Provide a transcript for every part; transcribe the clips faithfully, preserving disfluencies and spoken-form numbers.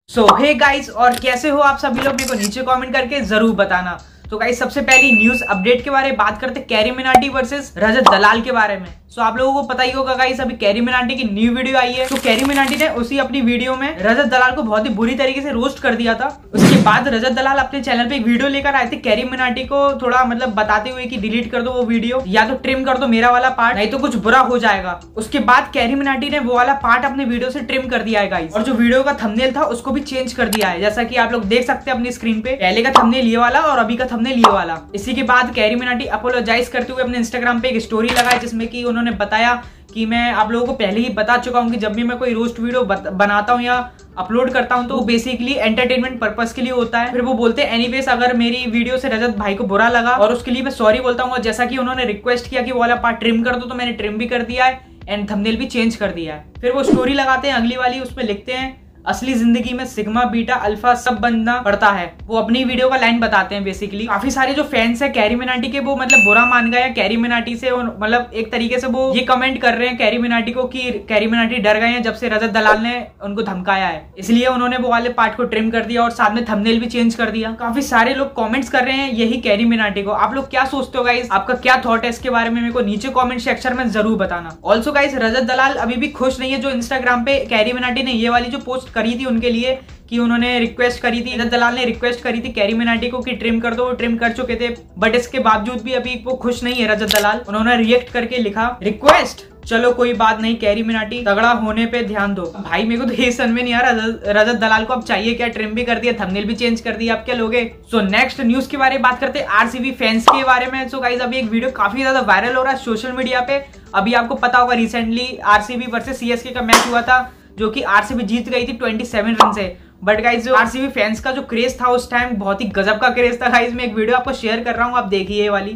सो hey guys, और कैसे हो आप सभी लोग, मेरे को नीचे कमेंट करके जरूर बताना। तो गाइस सबसे पहली न्यूज अपडेट के बारे में बात करते हैं, कैरी मिनाटी वर्सेस रजत दलाल के बारे में। सो आप लोगों को पता ही होगा गाइस, अभी कैरी मिनाटी की न्यू वीडियो आई है। तो कैरी मिनाटी ने उसी अपनी वीडियो में रजत दलाल को बहुत ही बुरी तरीके से रोस्ट कर दिया था। उसके बाद रजत दलाल अपने चैनल पे एक वीडियो लेकर आए थे, कैरी मिनाटी को थोड़ा मतलब बताते हुए कि डिलीट कर दो वो वीडियो, या तो ट्रिम कर दो मेरा वाला पार्ट, नहीं तो कुछ बुरा हो जाएगा। उसके बाद कैरी मिनाटी ने वो वाला पार्ट अपने वीडियो से ट्रिम कर दिया है गाइस, और जो वीडियो का थंबनेल था उसको भी चेंज कर दिया है, जैसा कि आप लोग देख सकते हैं अपनी स्क्रीन पे। पहले का थंबनेल ये वाला और अभी का थंबनेल ये वाला। इसी के बाद कैरी मिनाटी अपोलोजाइज करते हुए अपने इंस्टाग्राम पे एक स्टोरी लगाई, जिसमें कि उन्होंने बताया कि मैं आप लोगों को पहले ही बता चुका हूं कि जब भी मैं कोई रोस्ट वीडियो बनाता हूं या अपलोड करता हूं तो वो बेसिकली एंटरटेनमेंट पर्पस के लिए होता है। फिर वो बोलते हैं एनीवेज, अगर मेरी वीडियो से रजत भाई को बुरा लगा और उसके लिए मैं सॉरी बोलता हूं। जैसा कि उन्होंने रिक्वेस्ट किया कि वो वाला पार्ट ट्रिम कर दो, तो मैंने ट्रिम भी कर दिया है एंड थंबनेल भी चेंज कर दिया है। फिर वो स्टोरी लगाते हैं अगली वाली, उसमें लिखते हैं असली जिंदगी में सिग्मा बीटा अल्फा सब बनना पड़ता है। वो अपनी वीडियो का लाइन बताते हैं बेसिकली। काफी सारे जो फैंस है कैरी मिनाटी के, वो मतलब बुरा मान गए कैरी मिनाटी से, मतलब एक तरीके से वो ये कमेंट कर रहे हैं कैरी मिनाटी को कि कैरी मिनाटी डर गए हैं जब से रजत दलाल ने उनको धमकाया है, इसलिए उन्होंने वो वाले पार्ट को ट्रिम कर दिया और साथ में थंबनेल भी चेंज कर दिया। काफी सारे लोग कॉमेंट्स कर रहे हैं यही कैरी मिनाटी को। आप लोग क्या सोचते हो गाइस, आपका क्या थॉट है इसके बारे में, मेरे को नीचे कॉमेंट सेक्शन में जरूर बताना। ऑल्सो गाइस रजत दलाल अभी भी खुश नहीं है, जो इंस्टाग्राम पे कैरी मिनाटी ने ये वाली जो पोस्ट करी थी उनके लिए, कि उन्होंने रिक्वेस्ट करी थी, रजत दलाल ने रिक्वेस्ट करी थी कैरी मिनाटी को कि ट्रिम कर दो, वो ट्रिम कर चुके थे, बट इसके बावजूद भी अभी वो खुश नहीं है रजत दलाल। उन्होंने रिएक्ट करके लिखा, रिक्वेस्ट चलो कोई बात नहीं कैरी मिनाटी, तगड़ा होने पे ध्यान दो। भाई मेरे को तो ये समझ में नहीं आ रहा रजत दलाल को अब चाहिए क्या, ट्रिम भी कर दिया, थंबनेल भी चेंज कर दिया, अब क्या लोगे। सो नेक्स्ट न्यूज के बारे में बात करते हैं आरसीबी फैंस के बारे में। सो गाइस अभी एक वीडियो काफी ज्यादा वायरल हो रहा है सोशल मीडिया पे। अभी आपको पता होगा रिसेंटली आरसीबी वर्सेस सीएसके का मैच हुआ था, जो कि आरसीबी जीत गई थी सत्ताईस रन से। बट गाइस जो आरसीबी फैंस का जो क्रेज था उस टाइम, बहुत ही गजब का क्रेज था गाइस। मैं एक वीडियो आपको शेयर कर रहा हूं, आप देखिए ये वाली।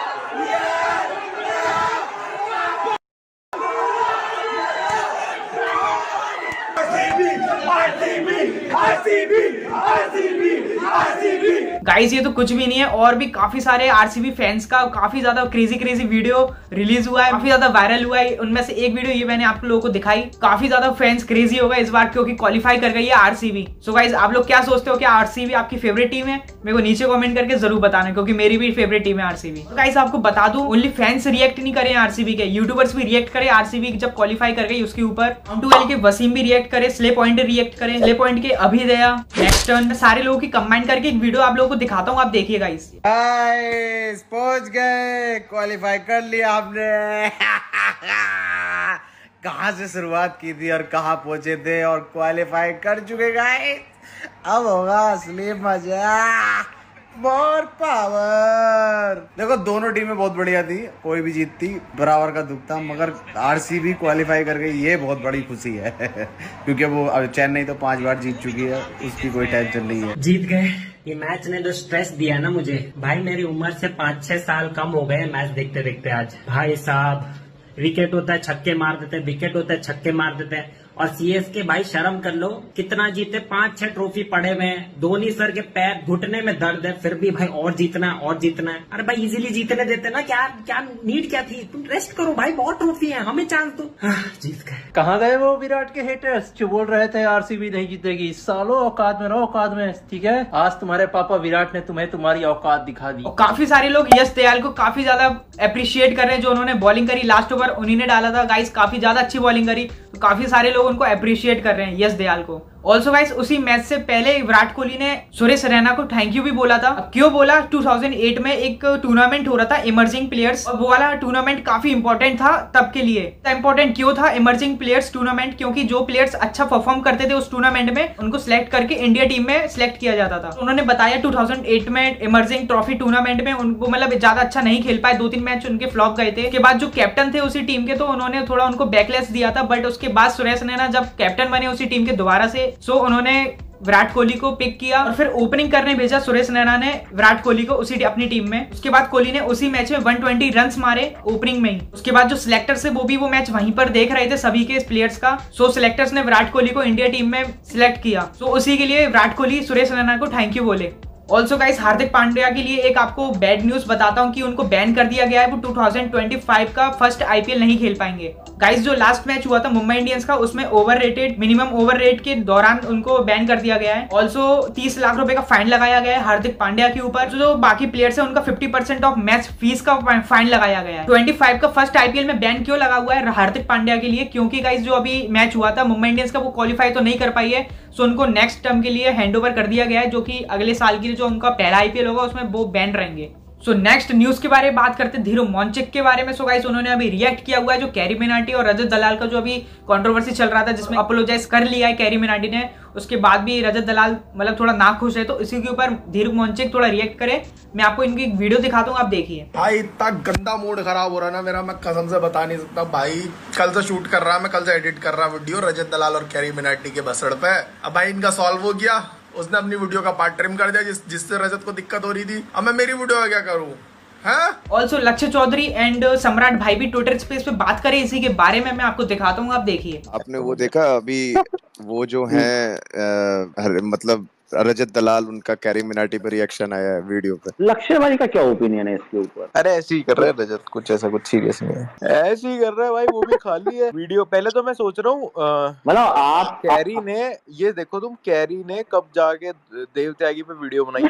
गाइस ये तो कुछ भी नहीं है, और भी काफी सारे आरसीबी फैंस का काफी ज्यादा क्रेजी क्रेजी वीडियो रिलीज हुआ है, काफी ज्यादा वायरल हुआ है। उनमें से एक वीडियो ये मैंने आप लोगों को दिखाई। काफी ज्यादा फैंस क्रेजी हो गए इस बार, क्योंकि क्वालिफाई कर गई है आरसीबी। सो गाइस आप लोग क्या सोचते हो, क्या आरसीबी आपकी फेवरेट टीम है? मेरे को नीचे कमेंट करके जरूर बताना, क्योंकि मेरी भी फेवरेट टीम है आरसीबी। तो गाइस आपको बता दूं, ओनली फैंस रिएक्ट नहीं करे आरसीबी के, यूट्यूबर्स भी रिएक्ट करे आरसीबी जब क्वालिफाई कर गई उसके ऊपर। के वसीम भी रिएक्ट करे, स्ले पॉइंट रिएक्ट करे, स्ले पॉइंट के अभिदया, नेक्स्ट टर्न, सारे लोगों की कंबाइन करके एक वीडियो आप लोगों को दिखाता हूँ, आप देखिए गाइस। गाइस पहुंच गए, क्वालिफाई कर लिया आपने। कहां से शुरुआत की थी और कहां पहुंचे थे, और क्वालिफाई कर चुके गाइस। अब होगा असली मजा, मोर पावर। देखो दोनों टीमें बहुत बढ़िया थी, कोई भी जीतती बराबर का दुख था, मगर आरसीबी क्वालिफाई कर गई, ये बहुत बड़ी खुशी है। क्योंकि वो चेन्नई तो पांच बार जीत चुकी है, उसकी कोई टेंशन नहीं है। जीत गए। ये मैच ने जो स्ट्रेस दिया ना मुझे, भाई मेरी उम्र से पाँच छह साल कम हो गए मैच देखते देखते। आज भाई साहब विकेट होता है छक्के मार देते हैं, विकेट होता है छक्के मार देते हैं। और सीएसके भाई शर्म कर लो, कितना जीते, पांच छह ट्रॉफी पड़े हुए हैं, धोनी सर के पैर घुटने में दर्द है, फिर भी भाई और जीतना है और जीतना है। अरे भाई इजीली जीतने देते ना, क्या क्या नीड क्या थी, तुम रेस्ट करो भाई, बहुत ट्रॉफी है, हमें चांस दो। जीत गए। कहाँ गए वो विराट के हेटर्स जो बोल रहे थे आरसीबी नहीं जीतेगी? सालो औकात में रहो, औकात में, ठीक है। आज तुम्हारे पापा विराट ने तुम्हें तुम्हारी औकात दिखा दी। काफी सारे लोग यश दयाल को काफी ज्यादा अप्रिशिएट कर रहे हैं, जो उन्होंने बॉलिंग करी लास्ट ओवर उन्हीं ने डाला था गाइस, काफी ज्यादा अच्छी बॉलिंग करी, तो काफी सारे लोग उनको अप्रिशिएट कर रहे हैं यश दयाल को। ऑल्सो गाइस उसी मैच से पहले विराट कोहली ने सुरेश रैना को थैंक यू भी बोला था। अब क्यों बोला, दो हज़ार आठ में एक टूर्नामेंट हो रहा था इमर्जिंग प्लेयर्स, और वो वाला टूर्नामेंट काफी इंपॉर्टेंट था तब के लिए। इंपॉर्टेंट क्यों था इमर्जिंग प्लेयर्स टूर्नामेंट, क्योंकि जो प्लेयर्स अच्छा परफॉर्म करते थे उस टूर्नामेंट में उनको सिलेक्ट करके इंडिया टीम में सिलेक्ट किया जाता था। तो उन्होंने बताया दो हज़ार आठ में इमर्जिंग ट्रॉफी टूर्नामेंट में उनको मतलब ज्यादा अच्छा नहीं खेल पाए, दो तीन मैच उनके फ्लॉप गए थे। उसके बाद जो कैप्टन थे उसी टीम के, तो उन्होंने थोड़ा उनको बैकलेस दिया था, बट उसके बाद सुरेश रैना जब कैप्टन बने उसी टीम के दोबारा से, सो उन्होंने विराट कोहली को पिक किया और फिर ओपनिंग करने भेजा सुरेश रैना ने विराट कोहली को उसी अपनी टीम में। उसके बाद कोहली ने उसी मैच में एक सौ बीस रन्स मारे ओपनिंग में ही। उसके बाद जो सिलेक्टर्स है वो भी वो मैच वहीं पर देख रहे थे सभी के प्लेयर्स का, सो सिलेक्टर्स ने विराट कोहली को इंडिया टीम में सिलेक्ट किया। सो उसी के लिए विराट कोहली सुरेश रैना को थैंक यू बोले। ऑल्सो गाइस हार्दिक पांड्या के लिए एक आपको बैड न्यूज बताता हूँ कि उनको बैन कर दिया गया है, वो दो हज़ार पच्चीस का फर्स्ट आईपीएल नहीं खेल पाएंगे। गाइस जो लास्ट मैच हुआ था मुंबई इंडियंस का, उसमें over rated minimum over rate के दौरान उनको बैन कर दिया गया है। ऑल्सो तीस लाख रुपए का फाइन लगाया गया है हार्दिक पांड्या के ऊपर। जो बाकी प्लेयर्स है उनका fifty percent of match fees का फाइन लगाया गया है। पच्चीस का फर्स्ट आईपीएल में बैन क्यों लगा हुआ है हार्दिक पांड्या के लिए? क्योंकि गाइस जो अभी मैच हुआ था मुंबई इंडियंस का, वो क्वालिफाई तो नहीं कर पाई है, सो उनको नेक्स्ट टर्म के लिए हैंडओवर कर दिया गया है, जो कि अगले साल की जो उनका पहला आईपीएल होगा उसमें वो बैन रहेंगे। सो नेक्स्ट न्यूज के बारे में बात करते हैं धीरू मॉन्चिक के बारे में। सो गाइस उन्होंने अभी रिएक्ट किया हुआ है जो कैरी मिनाटी और रजत दलाल का जो अभी कंट्रोवर्सी चल रहा था, जिसमें अपोलोजाइज कर लिया है कैरी मिनाटी ने, उसके बाद भी रजत दलाल मतलब थोड़ा नाखुश है। तो इसी के ऊपर धीरू मॉन्चिक थोड़ा रिएक्ट करे। मैं आपको इनकी एक वीडियो दिखाता हूँ, आप देखिए। भाई इतना गंदा मूड खराब हो रहा है ना मेरा, मैं कसम से बता नहीं सकता भाई। कल से शूट कर रहा, मैं कल से एडिट कर रहा वीडियो रजत दलाल और कैरी मिनाटी के बसड़ पे। अब भाई इनका सॉल्व हो गया, उसने अपनी वीडियो का पार्ट ट्रिम कर दिया जिस जिससे रजत को दिक्कत हो रही थी। अब मैं मेरी वीडियो में क्या करूँ? ऑल्सो लक्ष्य चौधरी एंड सम्राट भाई भी ट्विटर स्पेस पे बात करें इसी के बारे में। मैं आपको दिखाता हूँ, आप देखिए। आपने वो देखा अभी वो जो है आ, मतलब रजत दलाल उनका कैरी मिनाटी पर रिएक्शन आया है वीडियो पे। लक्ष्य भाई का क्या ओपिनियन है इसके ऊपर? अरे ऐसे ही कर रहा है रजत, कुछ ऐसा कुछ सीरियस नहीं है, ऐसे ही कर रहा है भाई। वो भी खाली है वीडियो। पहले तो मैं सोच रहा हूँ मतलब आप कैरी ने, ये देखो तुम, कैरी ने कब जाके देव त्यागी पे वीडियो बनाई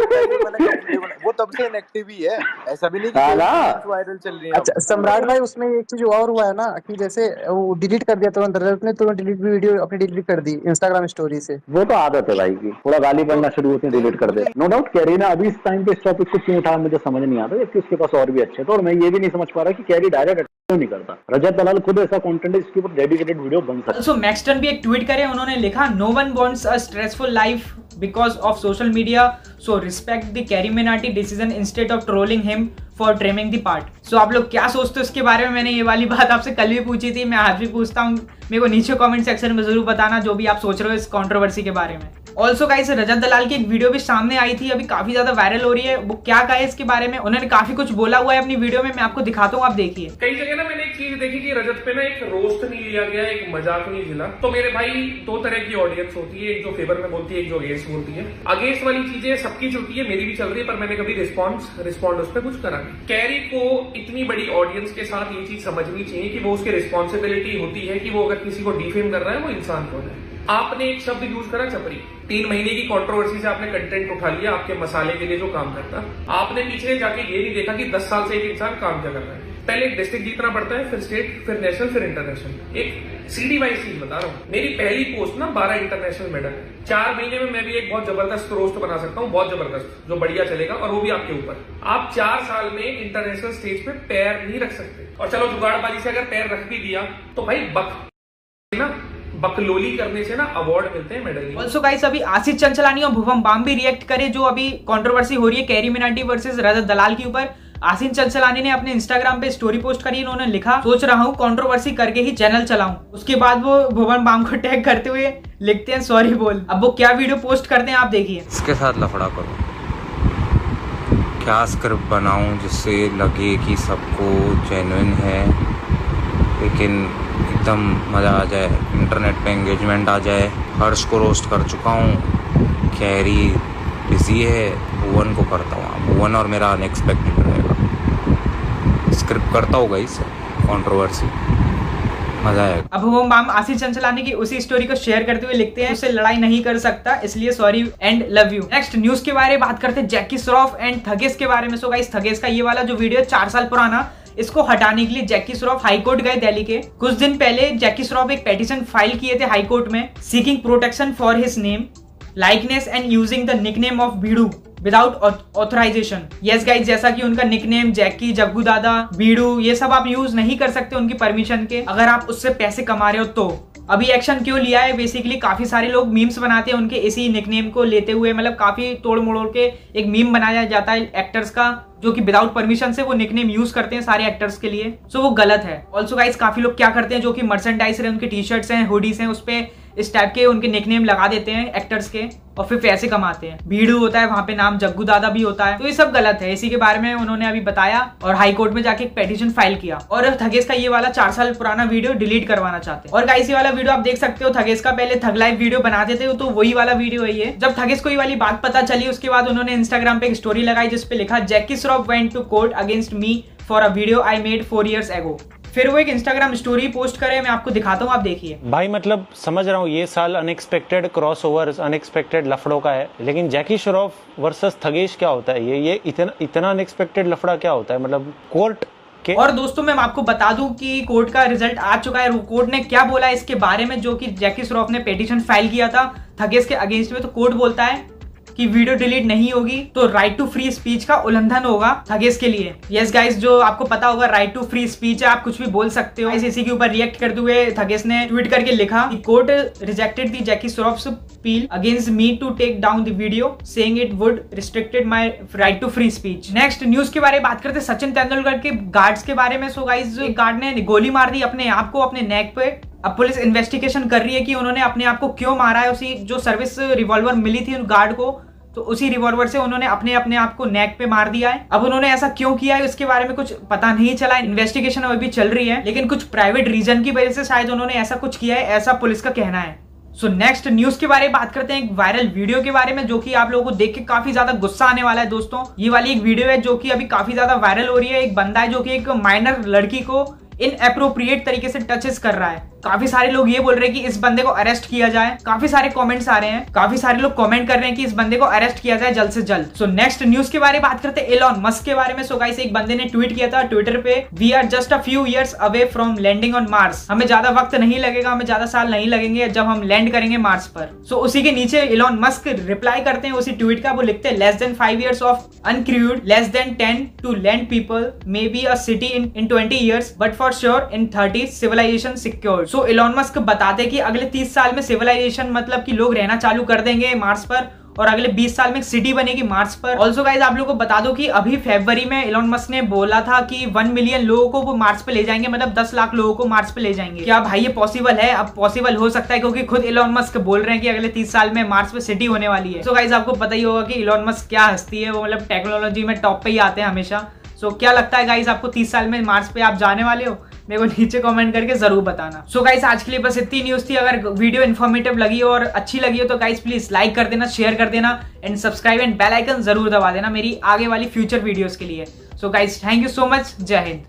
यार। वो तब से इनएक्टिव ही है, ऐसा भी नहीं कि वायरल चल रही है। अच्छा सम्राट भाई, उसमें एक चीज और हुआ है ना कि जैसे वो डिलीट कर दिया तुरंत, रजत ने तुरंत डिलीट वीडियो अपनी डिलीट कर दी इंस्टाग्राम स्टोरी से। वो तो आदत है भाई की, थोड़ा गाली पढ़ना शुरू होते हैं डिलीट कर दे। नो डाउट कैरी ने अभी इस टाइम पे इस टॉपिक को क्यों उठाया मुझे समझ नहीं आता, जबकि उसके पास और भी अच्छे थे। और मैं ये भी नहीं समझ पा रहा कि कैरी डायरेक्ट क्यों नहीं करता। रजत दलाल खुद ऐसा कंटेंट है जिसके ऊपर डेडिकेटेड वीडियो बन सकता है। सो मैक्सटन भी एक ट्वीट करे, उन्होंने लिखा no one wants a stressful life because of social media, so respect the Carry Minati decision instead of trolling him for trimming the part. So आप लोग क्या सोचते हो इसके बारे में? मैंने ये वाली बात आपसे कल भी पूछी थी, मैं आज भी पूछता हूँ। मेरे को नीचे कमेंट सेक्शन में जरूर बताना जो भी आप सोच रहे हो इस कंट्रोवर्सी के बारे में। ऑल्सो गाइस रजत दलाल की एक वीडियो भी सामने आई थी, अभी काफी ज्यादा वायरल हो रही है। वो क्या कहा है इसके बारे में, उन्होंने काफी कुछ बोला हुआ है अपनी वीडियो में, मैं आपको दिखाता हूँ, आप देखिए। कई जगह ना मैंने एक चीज देखी कि रजत पे ना एक रोस्ट नहीं लिया गया, एक मजाक नहीं मिला। तो मेरे भाई दो तरह की ऑडियंस होती है, एक जो फेवर में बोलती है, एक जो अगेंस्ट बोलती है। अगेंस्ट वाली चीजें सबकी चलती है, मेरी भी चल रही है, पर मैंने कभी रिस्पॉन्स रिस्पॉन्ड उस पर कुछ करा नहीं। कैरी को इतनी बड़ी ऑडियंस के साथ ये चीज समझनी चाहिए कि वो उसकी रिस्पॉन्सिबिलिटी होती है कि वो अगर किसी को डिफेम कर रहा है वो इंसान कौन है। आपने एक शब्द यूज करा चपरी, तीन महीने की कंट्रोवर्सी से आपने कंटेंट उठा लिया आपके मसाले के लिए जो काम करता। आपने पीछे जाके ये नहीं देखा कि दस साल से एक इंसान काम क्या कर रहा है। पहले एक डिस्ट्रिक्ट जीतना पड़ता है, फिर स्टेट, फिर नेशनल, फिर इंटरनेशनल। एक सीडी वाइज चीज बता रहा हूँ। मेरी पहली पोस्ट ना बारह इंटरनेशनल मेडल है। चार महीने में मैं भी एक बहुत जबरदस्त रोस्ट बना सकता हूँ, बहुत जबरदस्त, जो बढ़िया चलेगा, और वो भी आपके ऊपर। आप चार साल में इंटरनेशनल स्टेज पे पैर नहीं रख सकते। और चलो जुगाड़बाजी से अगर पैर रख भी दिया तो भाई बक ना बकलोली करने से ना अवार्ड मिलते हैं, मेडल नहीं। ऑल्सो गाइस अभी आशीष चंचलानी और भुवन बाम भी रिएक्ट करे जो अभी कंट्रोवर्सी हो रही है कैरी मिनाटी वर्सेस रजत दलाल के ऊपर। आशीष चंचलानी ने अपने इंस्टाग्राम पे स्टोरी पोस्ट करी, उन्होंने लिखा सोच रहा हूँ कंट्रोवर्सी करके ही चैनल चलाऊं। उसके बाद वो भुवन बाम को टैग करते हुए लिखते हैं सॉरी बोल। अब वो क्या वीडियो पोस्ट करते हैं आप देखिए। इसके साथ लफड़ा करो, क्या स्क्रिप्ट बनाऊं जिससे लगे कि सबको जेन्युइन है लेकिन एकदम मज़ा आ जाए, इंटरनेट पे एंगेजमेंट आ जाए। हर्ष को रोस्ट कर चुका हूँ, कैरी बिजी है, भुवन को करता हूँ। भुवन और मेरा अनएक्सपेक्टेड रहेगा। स्क्रिप्ट करता होगा इससे कंट्रोवर्सी, मजा आएगा। अब वो माम आशीष चंचलानी की उसी स्टोरी को शेयर करते हुए लिखते हैं उससे लड़ाई नहीं कर सकता इसलिए sorry and love you. Next news के बारे में बात करते हैं जैकी श्रॉफ एंड थगेश के बारे में। सो गाइस थगेश का ये वाला जो वीडियो चार साल पुराना, इसको हटाने के लिए जैकी श्रॉफ हाईकोर्ट गए दिल्ली के। कुछ दिन पहले जैकी श्रॉफ एक पेटिशन फाइल किए थे हाईकोर्ट में seeking protection for his name, likeness and using the nickname of Bidu without authorization. Yes guys, जैसा कि उनका निकनेम जैकी, जग्गू दादा, बीड़ू, ये सब आप यूज नहीं कर सकते उनकी परमिशन के, अगर आप उससे पैसे कमा रहे हो तो। अभी एक्शन क्यों लिया है? बेसिकली काफी सारे लोग मीम्स बनाते हैं उनके इसी निकनेम को लेते हुए, मतलब काफी तोड़ मोड़ के एक मीम बनाया जाता है एक्टर्स का जो कि विदाउट परमिशन से वो निकनेम यूज करते हैं सारे एक्टर्स के लिए। सो वो गलत है। ऑल्सो गाइस काफी लोग क्या करते हैं जो कि मर्चेंडाइज रहे, उनके टी शर्ट्स हैं, हुडीज हैं, उस पे इस टाइप के उनके निकनेम लगा देते हैं एक्टर्स के और फिर पैसे कमाते हैं। भीड़ू होता है वहां पे नाम, जग्गू दादा भी होता है, तो ये सब गलत है। इसी के बारे में उन्होंने अभी बताया और हाई कोर्ट में जाके एक पेटिशन फाइल किया और थगेश का ये वाला चार साल पुराना वीडियो डिलीट करवाना चाहते हैं। और गाइस ये वाला वीडियो आप देख सकते हो, थगेश का पहले थग लाइव वीडियो बनाते थे तो वही वाला वीडियो है ये। जब थगेश को ये वाली बात पता चली उसके बाद उन्होंने इंस्टाग्राम पे एक स्टोरी लगाई जिसपे लिखा Jackie Shroff went to court against me for a video I made four years ago. फिर वो एक इंस्टाग्राम स्टोरी पोस्ट करे, मैं आपको दिखाता हूँ, आप देखिए। भाई मतलब समझ रहा हूँ ये साल अनएक्सपेक्टेड क्रॉस ओवर अनएक्सपेक्टेड लफड़ों का है, लेकिन जैकी श्रॉफ वर्सेस थगेश क्या होता है? ये ये इतना इतना अनएक्सपेक्टेड लफड़ा क्या होता है? मतलब कोर्ट के। और दोस्तों मैं आपको बता दूं कि कोर्ट का रिजल्ट आ चुका है। कोर्ट ने क्या बोला इसके बारे में, जो कि जैकी श्रॉफ ने पिटीशन फाइल किया था थगेश के अगेंस्ट में, तो कोर्ट बोलता है कि वीडियो डिलीट नहीं होगी तो राइट टू फ्री स्पीच का उल्लंघन होगा थगेश के लिए। यस गाइस, जो आपको पता होगा राइट टू फ्री स्पीच है, आप कुछ भी बोल सकते हो। इसी के ऊपर रिएक्ट करते हुए थगेश ने ट्वीट करके लिखा कि court rejected the Jackie Shroff's appeal against me to take down the video saying it would restricted my right to free speech. Next news के बारे में बात करते सचिन तेंदुलकर के गार्ड्स के बारे में। सो गाइस, एक गार्ड ने गोली मार दी अपने आप को अपने नेक पे। अब पुलिस इन्वेस्टिगेशन कर रही है कि उन्होंने अपने आप को क्यों मारा है। उसी जो सर्विस रिवॉल्वर मिली थी उन गार्ड को, तो उसी रिवॉल्वर से उन्होंने अपने अपने आप को नेक पे मार दिया है। अब उन्होंने ऐसा क्यों किया है उसके बारे में कुछ पता नहीं चला, इन्वेस्टिगेशन अभी भी चल रही है, लेकिन कुछ प्राइवेट रीजन की वजह से शायद उन्होंने ऐसा कुछ किया है, ऐसा पुलिस का कहना है। सो नेक्स्ट न्यूज के बारे में बात करते हैं एक वायरल वीडियो के बारे में, जो कि आप लोगों को देख के काफी ज्यादा गुस्सा आने वाला है। दोस्तों ये वाली एक वीडियो है जो कि अभी काफी ज्यादा वायरल हो रही है। एक बंदा है जो कि एक माइनर लड़की को इनएप्रोप्रिएट तरीके से टचेस कर रहा है। काफी सारे लोग ये बोल रहे हैं कि इस बंदे को अरेस्ट किया जाए। काफी सारे कमेंट्स आ रहे हैं, काफी सारे लोग कमेंट कर रहे हैं कि इस बंदे को अरेस्ट किया जाए जल्द से जल्द। सो नेक्स्ट न्यूज के बारे में बात करते हैं एलॉन मस्क के बारे में। सो गाइस, एक बंदे ने ट्वीट किया था ट्विटर पे, we are just a few years away from landing on Mars. हमें ज्यादा वक्त नहीं लगेगा, हमें ज्यादा साल नहीं लगेंगे जब हम लैंड करेंगे मार्स पर। सो so, उसी के नीचे एलॉन मस्क रिप्लाई करते हैं उसी ट्वीट का। वो लिखते हैं, less than five years of uncrewed, less than ten to land people, maybe a city in in twenty years, but for sure in thirty civilization secured. So Elon Musk बताते कि अगले तीस साल में सिविलाइजेशन मतलब कि लोग रहना चालू कर देंगे मार्स पर, और अगले बीस साल में एक सिटी बनेगी मार्स पर। ऑल्सो गाइज, आप लोगों को बता दो कि अभी फरवरी में एलॉन मस्क ने बोला था कि वन मिलियन लोगों को वो मार्स पे ले जाएंगे, मतलब दस लाख लोगों को मार्स पे ले जाएंगे। क्या भाई ये पॉसिबल है? अब पॉसिबल हो सकता है क्योंकि खुद एलॉन मस्क बोल रहे हैं कि अगले तीस साल में मार्स पे सिटी होने वाली है। सो गाइज, आपको पता ही होगा कि एलॉन मस्क क्या हस्ती है, वो मतलब टेक्नोलॉजी में टॉप पे ही आते हैं हमेशा। सो so, क्या लगता है गाइज आपको तीस साल में मार्स पे आप जाने वाले हो? मेरे को नीचे कमेंट करके जरूर बताना। सो so गाइस, आज के लिए बस इतनी न्यूज थी। अगर वीडियो इन्फॉर्मेटिव लगी और अच्छी लगी हो तो गाइस प्लीज लाइक कर देना, शेयर कर देना and subscribe and bell icon जरूर दबा देना मेरी आगे वाली फ्यूचर वीडियोस के लिए। So guys, thank you so much. जय हिंद।